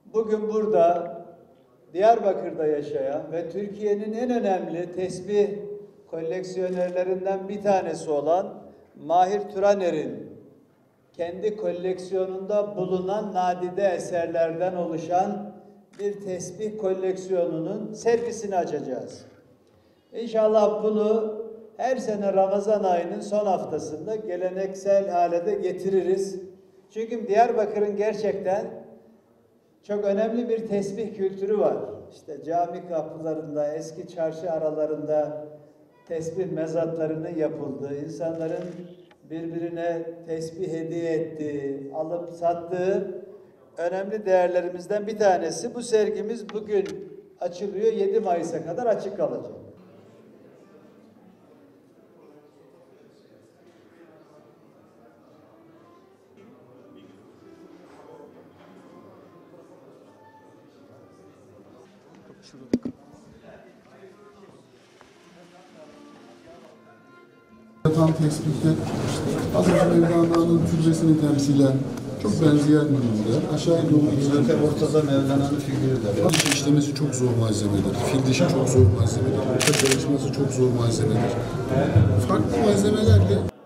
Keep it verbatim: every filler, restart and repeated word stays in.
bugün burada Diyarbakır'da yaşayan ve Türkiye'nin en önemli tesbih koleksiyonerlerinden bir tanesi olan Mahir Turaner'in kendi koleksiyonunda bulunan nadide eserlerden oluşan bir tesbih koleksiyonunun sergisini açacağız. İnşallah bunu her sene Ramazan ayının son haftasında geleneksel hale de getiririz. Çünkü Diyarbakır'ın gerçekten çok önemli bir tesbih kültürü var. İşte cami kapılarında, eski çarşı aralarında tesbih mezatlarının yapıldığı, insanların birbirine tesbih hediye ettiği, alıp sattığı önemli değerlerimizden bir tanesi. Bu sergimiz bugün açılıyor, yedi Mayıs'a kadar açık kalacak. Yatan tespihte işte Hazreti Mevlana'nın türbesini temsilen çok benzeyen ürünler. Aşağı doğru Zaten ortada Mevlana'nın figürü de var. dişi işlemesi çok zor malzemedir. Fil dişi çok zor malzemedir. Orta çalışması çok zor malzemedir. Farklı malzemelerle